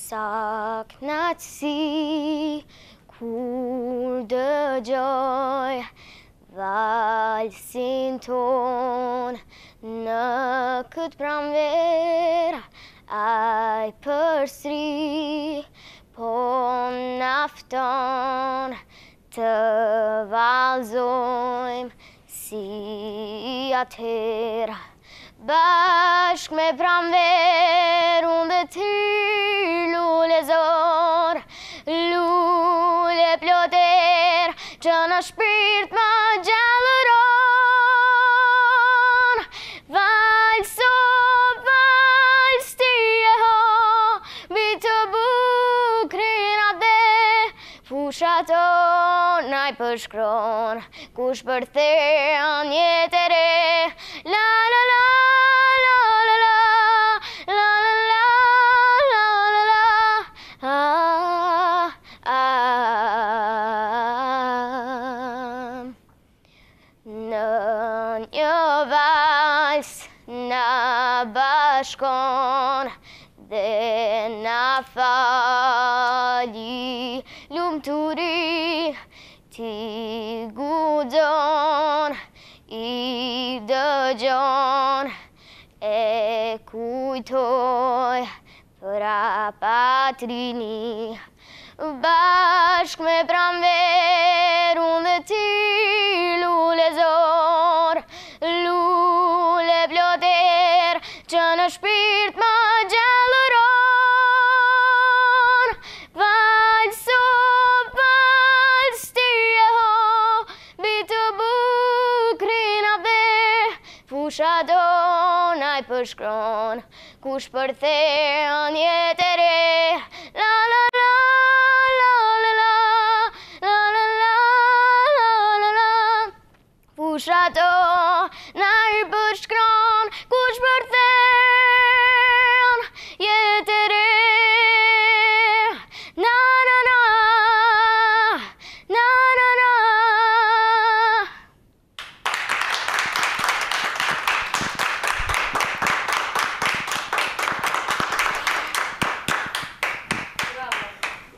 Saknat si kur dëgjoj valsin ton në këtë pranverë, ai përsëri po nafton të vallëzojmë si atëherë. Bashk me pranverë unë dhe ty lule zor, lule ploter që në shpirt më gjallëron. Valso, vals ti e ho, bitë bukrin atë, fusha tona i përshkron, kush për thean jetë e re. La la la la la la la la la la la Në një vals na bashkon dhe na fali lumturi, ti guxon i dëgjon e kujtoj prapatrini. Bashk me pranverë unë dhe ti lule zor, lule ploter që në shpirt më gjallëron. Valso, vals ti e ho, bitë bukrin atë, fusha tona i përshkron, kush për thean jetë e re. La la la la la la la la la la la, fusha tona